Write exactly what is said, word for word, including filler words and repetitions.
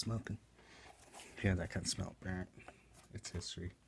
smoking. Yeah, that kind of smell burnt. It's history.